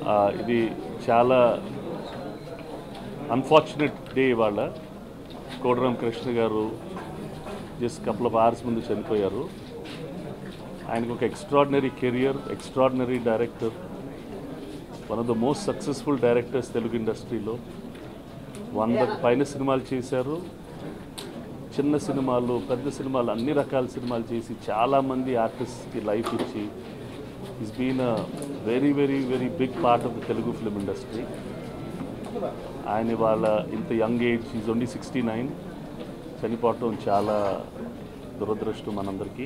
ఇది చాలా unfortunate day ఇవాళ. కోడి రామకృష్ణ గారు జస్ట్ కపుల్ ఆఫ్ అవర్స్ ముందు చనిపోయారు. ఆయనకు ఒక extraordinary career, extraordinary director, one of the most successful directors Telugu ఇండస్ట్రీలో. 100 పైన సినిమాలు చేశారు. చిన్న సినిమాలు, పెద్ద సినిమాలు, అన్ని రకాల సినిమాలు చేసి చాలామంది ఆర్టిస్ట్కి లైఫ్ ఇచ్చి is been a very very very big part of the Telugu film industry. ఆయన వాళ్ళ ఇంత యంగ్ ఏజ్, ఈజ్ ఓన్లీ 69, చనిపోవటం చాలా దురదృష్టం మనందరికీ.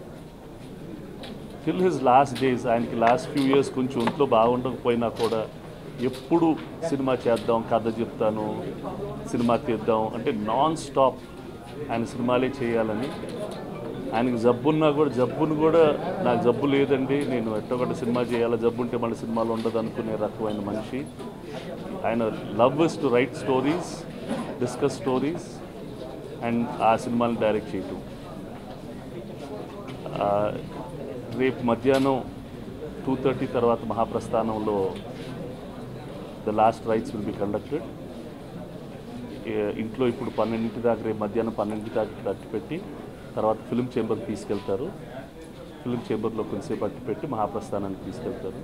టిల్ హిజ్ లాస్ట్ డేస్, ఆయనకి లాస్ట్ ఫ్యూ ఇయర్స్ కొంచెం ఒంట్లో బాగుండకపోయినా కూడా ఎప్పుడు సినిమా చేద్దాం, కథ చెప్తాను, సినిమా తీద్దాం అంటే నాన్ స్టాప్ ఆయన సినిమాలే చేయాలని. ఆయనకి జబ్బున్నా కూడా, జబ్బును కూడా నాకు జబ్బు లేదండి, నేను ఎట్టొకటి సినిమా చేయాలి, జబ్బు ఉంటే మళ్ళీ సినిమాలు ఉండదు అనుకునే రకమైన మనిషి ఆయన. Love is to write stories, discuss stories and ఆ సినిమాని డైరెక్ట్ చేయటం. రేపు మధ్యాహ్నం 2:30 తర్వాత మహాప్రస్థానంలో the last rites will be conducted. ఇంట్లో ఇప్పుడు 12 దాకా, రేపు మధ్యాహ్నం 12 దాకా అట్టి పెట్టి తర్వాత ఫిల్మ్ చేంబర్కి తీసుకెళ్తారు. ఫిల్మ్ చేంబర్లో కొంతసేపు అట్టి పెట్టి మహాప్రస్థానానికి తీసుకెళ్తారు.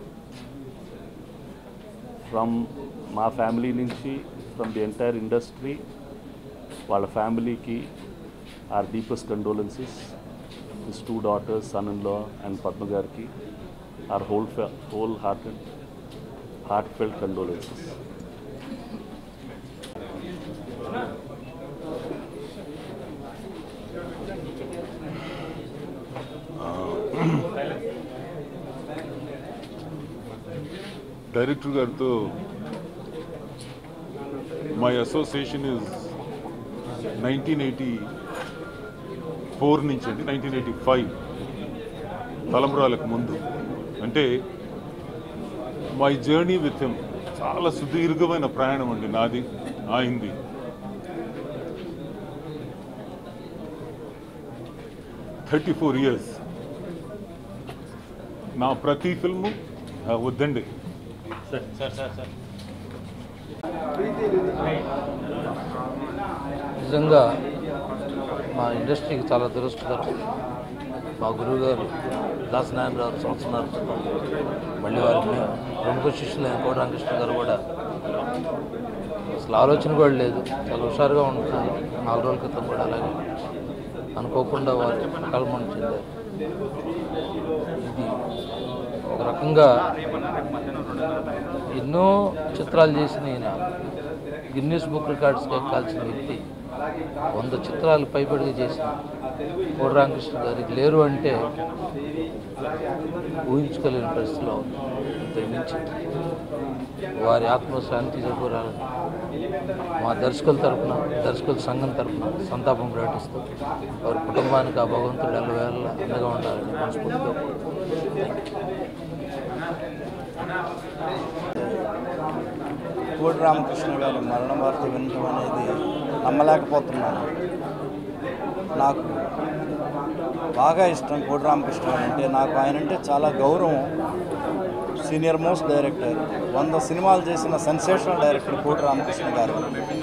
ఫ్రమ్ మా ఫ్యామిలీ నుంచి, ఫ్రమ్ ది ఎంటైర్ ఇండస్ట్రీ, వాళ్ళ ఫ్యామిలీకి our deepest condolences. His 2 daughters, son-in-law and Padma గారికి our whole heartfelt condolences. Director గారితో మై అసోసియేషన్ ఇస్ 1984 నుంచి అండి, 1985 తలంబ్రాలకు ముందు. అంటే మై జర్నీ విత్ హిమ్ చాలా సుదీర్ఘమైన ప్రయాణం అండి నాది, ఆయింది. 34 years. నా ప్రతి ఫిల్ము వద్దండి నిజంగా మా ఇండస్ట్రీకి చాలా దురదృష్టకరం. మా గురువు గారు దాసనారాయణరావు సంవత్సరాల క్రితం, మళ్ళీ వారికి ప్రముఖ శిష్యులైన కోడి రామకృష్ణ గారు కూడా అసలు ఆలోచన కూడా లేదు, చాలా హుషారుగా ఉంటుంది. 4 రోజుల క్రితం కూడా అలాగే అనుకోకుండా వారు కల్మణ చెందారు. ఇది ఒక రకంగా ఎన్నో చిత్రాలు చేసిన ఈయన గిన్నెస్ బుక్ రికార్డ్స్కి ఎక్కాల్సిన వ్యక్తి 100 చిత్రాలు పైబడిగా చేసిన కోడి రామకృష్ణ గారికి లేరు అంటే ఊహించుకోలేని పరిస్థితిలో ఉంది. ఇంతకుమించి వారి ఆత్మశాంతి చేకూరాలని మా దర్శకుల తరఫున, దర్శకుల సంఘం తరఫున సంతాపం ప్రకటిస్తూ వారి కుటుంబానికి ఆ భగవంతుడు ఎల్లవేళ అండగా ఉండాలని మనస్ఫూర్తిగా. కోడి రామకృష్ణ గారి మరణ వార్త వినడం అనేది నమ్మలేకపోతున్నాను. నాకు బాగా ఇష్టం కోడి రామకృష్ణ గారు అంటే. నాకు ఆయన అంటే చాలా గౌరవం. సీనియర్ మోస్ట్ డైరెక్టర్, 100 సినిమాలు చేసిన సెన్సేషనల్ డైరెక్టర్ కోడి రామకృష్ణ గారు.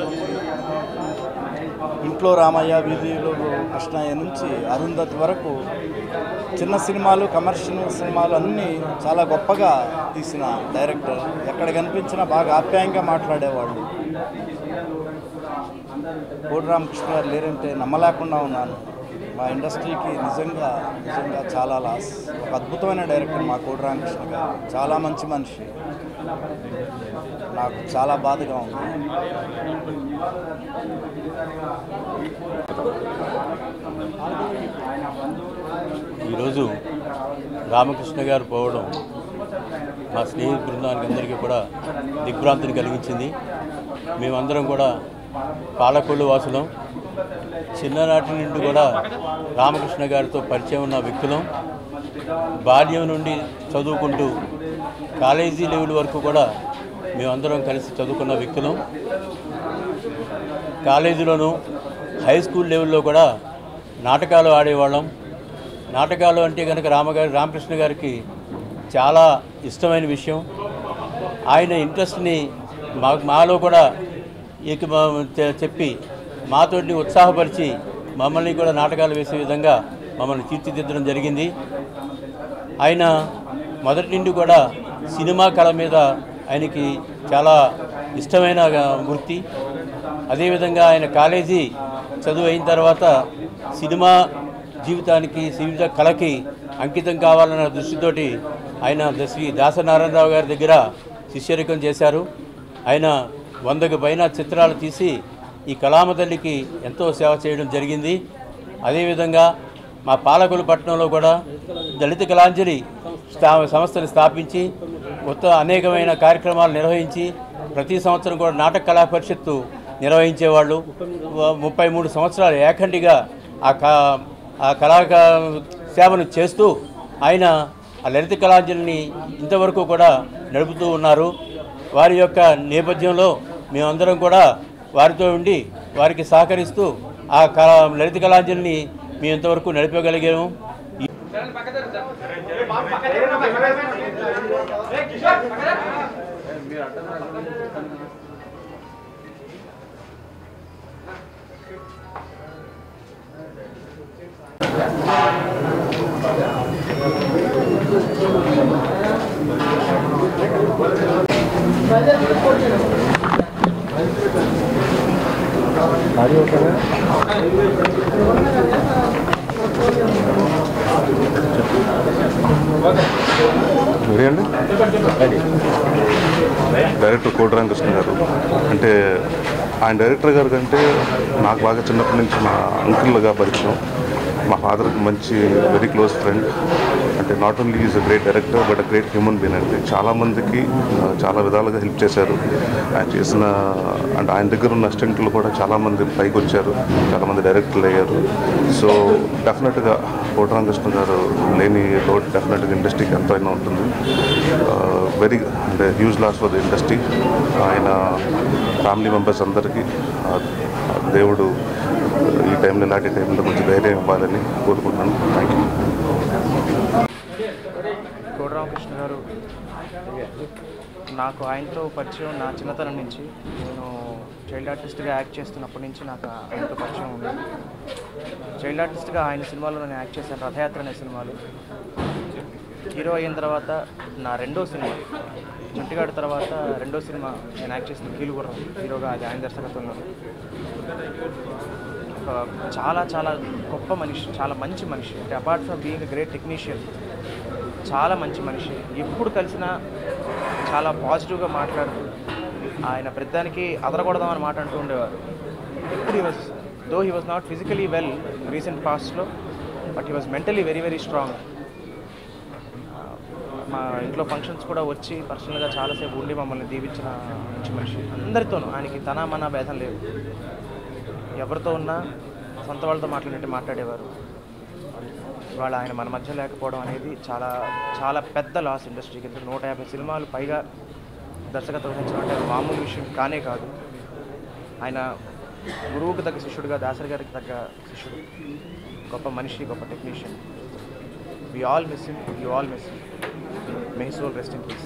ఇంట్లో రామయ్య, వీధిలో కృష్ణయ్య నుంచి అరుంధతి వరకు చిన్న సినిమాలు, కమర్షియల్ సినిమాలు అన్నీ చాలా గొప్పగా తీసిన డైరెక్టర్. ఎక్కడ కనిపించినా బాగా ఆప్యాయంగా మాట్లాడేవాళ్ళు. కోడి రామకృష్ణ గారు లేరంటే నమ్మలేకుండా ఉన్నాను. మా ఇండస్ట్రీకి నిజంగా నిజంగా చాలా లాస్. ఒక అద్భుతమైన డైరెక్టర్ మా కోడి రామకృష్ణ గారు. చాలా మంచి మనిషి. నాకు చాలా బాధగా ఉంది. ఈరోజు రామకృష్ణ గారు పోవడం మా స్నేహితు బృందానికి అందరికీ కూడా దిగ్భ్రాంతిని కలిగించింది. మేమందరం కూడా పాలకొల్లు వాసులం. చిన్ననాటి నుండి కూడా రామకృష్ణ గారితో పరిచయం ఉన్న వ్యక్తులం. బాల్యం నుండి చదువుకుంటూ కాలేజీ లెవెల్ వరకు కూడా మేమందరం కలిసి చదువుకున్న వ్యక్తులం. కాలేజీలోనూ హై స్కూల్ లెవెల్లో కూడా నాటకాలు ఆడేవాళ్ళం. నాటకాలు అంటే కనుక రామకృష్ణ గారికి చాలా ఇష్టమైన విషయం. ఆయన ఇంట్రెస్ట్ని మాలో కూడా చెప్పి మాతోటి ఉత్సాహపరిచి మమ్మల్ని కూడా నాటకాలు వేసే విధంగా మమ్మల్ని తీర్చిదిద్దడం జరిగింది. ఆయన మొదటి నుండి కూడా సినిమా కళ మీద ఆయనకి చాలా ఇష్టమైన వృత్తి. అదేవిధంగా ఆయన కాలేజీ చదువు అయిన తర్వాత సినిమా జీవితానికి జీవిత కళకి అంకితం కావాలన్న దృష్టితోటి ఆయన శ్రీ దాసనారాయణరావు గారి దగ్గర శిష్యరికం చేశారు. ఆయన 100కు పైన చిత్రాలు తీసి ఈ కళామ తల్లికి ఎంతో సేవ చేయడం జరిగింది. అదేవిధంగా మా పాలకొల్లుపట్నంలో కూడా దళిత కళాంజలి సంస్థను స్థాపించి మొత్తం అనేకమైన కార్యక్రమాలు నిర్వహించి ప్రతి సంవత్సరం కూడా నాటక కళా పరిషత్తు నిర్వహించేవాళ్ళు. 33 సంవత్సరాలు ఏకండిగా ఆ కళా సేవను చేస్తూ ఆయన ఆ లలిత కళాంజలిని ఇంతవరకు కూడా నడుపుతూ ఉన్నారు. వారి యొక్క నేపథ్యంలో మేమందరం కూడా వారితో ఉండి వారికి సహకరిస్తూ ఆ లలిత కళాంజలిని మేము ఇంతవరకు నడిపగలిగాము. డైరెక్టర్ కోడి రామకృష్ణ గారు అంటే ఆయన డైరెక్టర్ గారు కంటే నాకు బాగా చిన్నప్పటి నుంచి మా అంకుల్గా పరిచయం. మా ఫాదర్కి మంచి వెరీ క్లోజ్ ఫ్రెండ్. అంటే not only is a great director but a great human being. అంటే చాలామందికి చాలా విధాలుగా హెల్ప్ చేశారు. ఆయన చేసిన అంటే ఆయన దగ్గర ఉన్న అసిస్టెంట్లు కూడా చాలామంది పైకి వచ్చారు, చాలామంది డైరెక్టర్లు అయ్యారు. సో డెఫినెట్గా కోడి రామకృష్ణ గారు లేని లోటు డెఫినెట్గా ఇండస్ట్రీకి ఎంతో అయినా ఉంటుంది. వెరీ అంటే huge loss for the industry. ఆయన ఫ్యామిలీ మెంబర్స్ అందరికీ దేవుడు ఈ టైంలో ఇలాంటి టైంలో కొంచెం ధైర్యం ఇవ్వాలని కోరుకుంటున్నాను. Thank you. కోడి రామకృష్ణ గారు నాకు ఆయనతో పరిచయం నా చిన్నతనం నుంచి. నేను చైల్డ్ ఆర్టిస్ట్గా యాక్ట్ చేస్తున్నప్పటి నుంచి నాకు ఆయనతో పరిచయం ఉంది. చైల్డ్ ఆర్టిస్ట్గా ఆయన సినిమాలో నేను యాక్ట్ చేశాను, రథయాత్ర అనే సినిమాలు. హీరో అయిన తర్వాత నా రెండో సినిమా జంటిగాడి తర్వాత రెండో సినిమా నేను యాక్ట్ చేసిన కీలుగుర్రం హీరోగా, అది ఆయన దర్శకత్వంలో. చాలా చాలా గొప్ప మనిషి, చాలా మంచి మనిషి. అంటే apart from being a great technician చాలా మంచి మనిషి. ఎప్పుడు కలిసినా చాలా పాజిటివ్గా మాట్లాడుతూ ఆయన ప్రతిదానికి అదరకూడదామని మాట అంటూ ఉండేవారు. ఎప్పుడు he was not physically well recent పాస్ట్లో, but he was mentally very very strong. మా ఇంట్లో ఫంక్షన్స్ కూడా వచ్చి పర్సనల్గా చాలాసేపు ఉండి మమ్మల్ని దీవించిన మంచి మనిషి. అందరితోనూ ఆయనకి తన మన భేదం లేదు. ఎవరితో ఉన్నా సొంత వాళ్ళతో మాట్లాడినట్టు మాట్లాడేవారు. ఇవాళ ఆయన మన మధ్య లేకపోవడం అనేది చాలా చాలా పెద్ద లాస్ ఇండస్ట్రీకి. ఎందుకు 150 సినిమాలు పైగా దర్శకత్వం వహించడం అంటే మామూలు విషయం కానే కాదు. ఆయన గురువుకు తగ్గ శిష్యుడుగా, దాసరి గారికి తగ్గ శిష్యుడు, గొప్ప మనిషి, గొప్ప technician. We all miss him, you all miss him. May his soul rest in peace.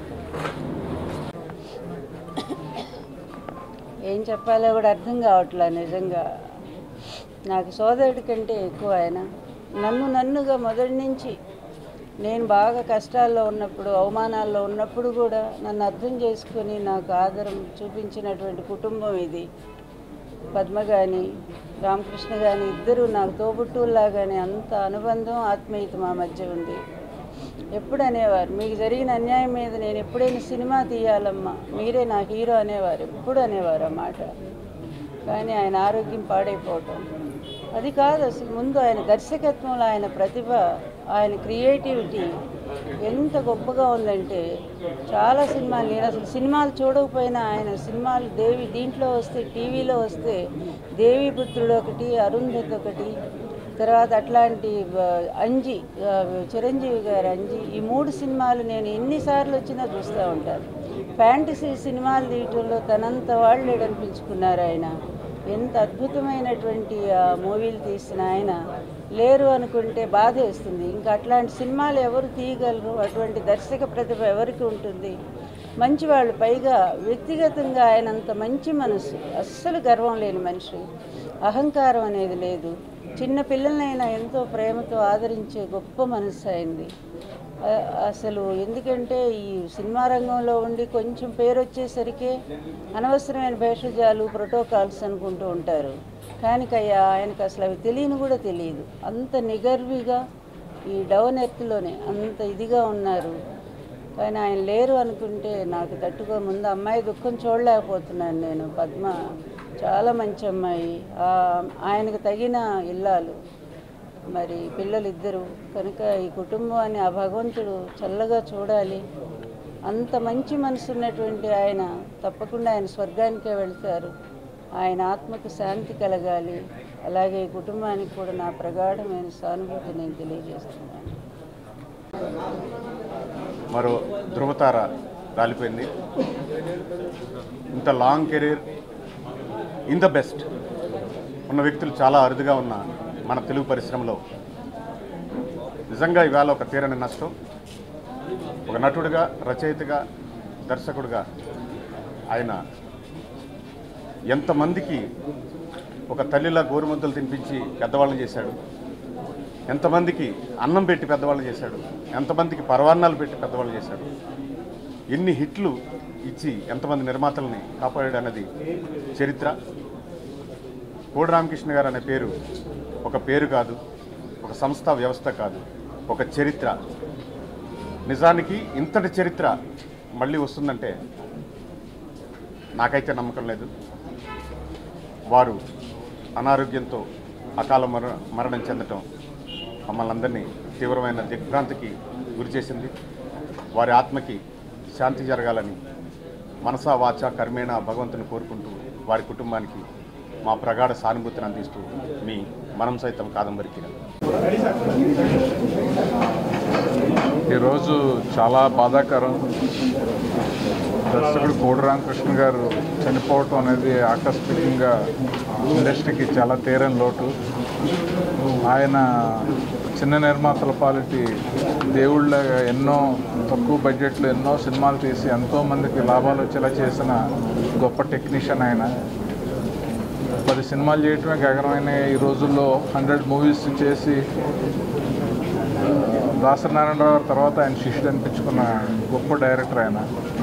ఏం చెప్పాలో కూడా అర్థం కావట్లే. నిజంగా నాకు సోదరుడి కంటే ఎక్కువ ఆయన. నన్నుగా మొదటి నుంచి నేను బాగా కష్టాల్లో ఉన్నప్పుడు, అవమానాల్లో ఉన్నప్పుడు కూడా నన్ను అర్థం చేసుకొని నాకు ఆదరం చూపించినటువంటి కుటుంబం ఇది. పద్మ కానీ రామకృష్ణ కానీ ఇద్దరు నాకు తోబుట్టువులాగానే అంత అనుబంధం, ఆత్మీయత మా మధ్య ఉంది. ఎప్పుడు అనేవారు, మీకు జరిగిన అన్యాయం మీద నేను ఎప్పుడైనా సినిమా తీయాలమ్మా, మీరే నా హీరో అనేవారు. ఎప్పుడు అనేవారు ఆ మాట. కానీ ఆయన ఆరోగ్యం పాడైపోవటం అది కాదు అసలు. ముందు ఆయన దర్శకత్వంలో ఆయన ప్రతిభ, ఆయన క్రియేటివిటీ ఎంత గొప్పగా ఉందంటే చాలా సినిమాలు, నేను అసలు సినిమాలు చూడకపోయినా ఆయన సినిమాలు దీంట్లో వస్తే, టీవీలో వస్తే దేవీపుత్రుడు ఒకటి, అరుంధతి ఒకటి, తర్వాత అట్లాంటి అంజి, చిరంజీవి గారు అంజి, ఈ 3 సినిమాలు నేను ఎన్నిసార్లు వచ్చినా చూస్తూ ఉంటాను. ఫ్యాంటసీ సినిమాలు తీయటంలో తనంత వాళ్ళు లేడనిపించుకున్నారు ఆయన. ఎంత అద్భుతమైనటువంటి మూవీలు తీసిన ఆయన లేరు అనుకుంటే బాధ వేస్తుంది. ఇంకా అట్లాంటి సినిమాలు ఎవరు తీయగలరు? అటువంటి దర్శక ప్రతిభ ఎవరికి ఉంటుంది? మంచివాళ్ళు. పైగా వ్యక్తిగతంగా ఆయన అంత మంచి మనసు, అస్సలు గర్వం లేని మనిషి, అహంకారం అనేది లేదు. చిన్న పిల్లలనైనా ఎంతో ప్రేమతో ఆదరించే గొప్ప మనసు అయింది. అసలు ఎందుకంటే ఈ సినిమా రంగంలో ఉండి కొంచెం పేరు వచ్చేసరికి అనవసరమైన భేషజాలు, ప్రోటోకాల్స్ అనుకుంటూ ఉంటారు. కానికయ్యా ఆయనకు అసలు అవి తెలియని కూడా తెలియదు. అంత నిగర్విగా ఈ డౌన్ ఎర్త్లోనే అంత ఇదిగా ఉన్నారు. కానీ ఆయన లేరు అనుకుంటే నాకు తట్టుకో. ముందు అమ్మాయి దుఃఖం చూడలేకపోతున్నాను నేను. పద్మ చాలా మంచి అమ్మాయి, ఆయనకు తగిన ఇల్లాలు, మరి పిల్లలు ఇద్దరు. కనుక ఈ కుటుంబాన్ని ఆ భగవంతుడు చల్లగా చూడాలి. అంత మంచి మనసు ఉన్నటువంటి ఆయన తప్పకుండా ఆయన స్వర్గానికే వెళ్తారు. ఆయన ఆత్మకు శాంతి కలగాలి. అలాగే ఈ కుటుంబానికి కూడా నా ప్రగాఢమైన సానుభూతి నేను తెలియజేస్తున్నాను. మరో ధృవతార రాలిపోయింది. ఇంత long career, in the best ఉన్న వ్యక్తులు చాలా అరుదుగా ఉన్న మన తెలుగు పరిశ్రమలో నిజంగా ఇవాళ ఒక తీరని నష్టం. ఒక నటుడిగా, రచయితగా, దర్శకుడిగా ఆయన ఎంతమందికి ఒక తల్లిలా గోరుముద్దలు తినిపించి పెద్దవాళ్ళని చేశాడు, ఎంతమందికి అన్నం పెట్టి పెద్దవాళ్ళు చేశాడు, ఎంతమందికి పరవాన్నాలు పెట్టి పెద్దవాళ్ళు చేశాడు, ఎన్ని హిట్లు ఇచ్చి ఎంతమంది నిర్మాతల్ని కాపాడాడు అన్నది చరిత్ర. కోడి రామకృష్ణ గారు అనే పేరు ఒక పేరు కాదు, ఒక సంస్థ వ్యవస్థ కాదు, ఒక చరిత్ర. నిజానికి ఇంతటి చరిత్ర మళ్ళీ వస్తుందంటే నాకైతే నమ్మకం లేదు. వారు అనారోగ్యంతో అకాల మరణం చెందటం మమ్మల్ని అందరినీ తీవ్రమైన దిగ్భ్రాంతికి గురి చేసింది. వారి ఆత్మకి శాంతి జరగాలని మనసా వాచ కర్మేణ భగవంతుని కోరుకుంటూ వారి కుటుంబానికి మా ప్రగాఢ సానుభూతిని అందిస్తూ మీ మనం సైతం కాదంబరికి. ఈరోజు చాలా బాధాకరం. దర్శకుడు కోడి రామకృష్ణ గారు చనిపోవటం అనేది ఆకస్మికంగా ఇండస్ట్రీకి చాలా తీరని లోటు. ఆయన చిన్న నిర్మాతల పాలిటీ దేవుళ్ళగా ఎన్నో తక్కువ బడ్జెట్లో ఎన్నో సినిమాలు తీసి ఎంతోమందికి లాభాలు వచ్చేలా చేసిన గొప్ప టెక్నీషియన్ ఆయన. 10 సినిమాలు చేయటమే గగనమైన ఈ రోజుల్లో 100 మూవీస్ చేసి దాసనారాయణరావు గారి తర్వాత ఆయన శిష్యుడు అనిపించుకున్న గొప్ప డైరెక్టర్ ఆయన.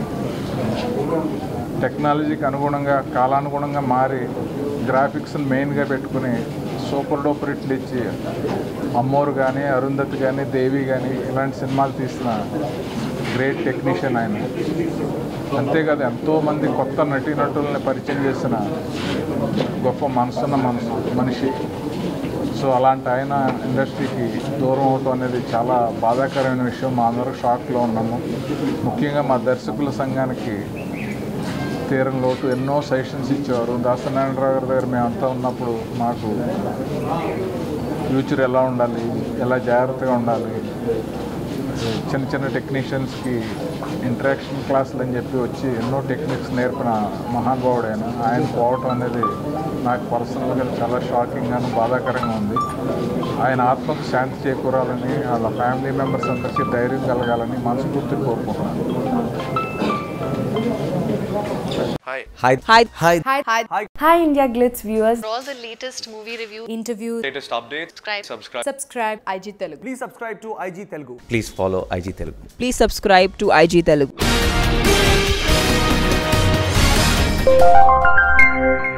టెక్నాలజీకి అనుగుణంగా, కాలానుగుణంగా మారి గ్రాఫిక్స్ని మెయిన్గా పెట్టుకుని సూపర్ డూపర్ హిట్లు ఇచ్చి అమ్మోరు కానీ, అరుంధతి కానీ, దేవి కానీ ఇలాంటి సినిమాలు తీసిన గ్రేట్ టెక్నీషియన్ ఆయన. అంతేకాదు ఎంతోమంది కొత్త నటీనటుల్ని పరిచయం చేసిన గొప్ప మనసున్న మనిషి. సో అలాంటి ఆయన ఇండస్ట్రీకి దూరం అవటం అనేది చాలా బాధాకరమైన విషయం. మా అందరూ షాక్లో ఉన్నాము. ముఖ్యంగా మా దర్శకుల సంఘానికి తీరని లోటు. ఎన్నో సజెషన్స్ ఇచ్చేవారు. దాసనారాయణరావు గారి దగ్గర మేమంతా ఉన్నప్పుడు మాకు ఫ్యూచర్ ఎలా ఉండాలి, ఎలా జాగ్రత్తగా ఉండాలి, చిన్న చిన్న టెక్నీషియన్స్కి ఇంటరాక్షన్ క్లాసులు అని చెప్పి వచ్చి ఎన్నో టెక్నిక్స్ నేర్పిన మహానుభావుడు ఆయన పోవటం అనేది నాకు పర్సనల్గా చాలా షాకింగ్గాను బాధాకరంగా ఉంది. ఆయన ఆత్మకు శాంతి చేకూరాలని, వాళ్ళ ఫ్యామిలీ మెంబర్స్ అందరికీ ధైర్యం కలగాలని మనస్ఫూర్తిగా కోరుకుంటున్నాను. Hi India Glitz viewers. For all the latest movie reviews, Interviews, latest updates, subscribe IG Telugu. please subscribe to IG Telugu. Please follow IG Telugu. Please subscribe to IG Telugu.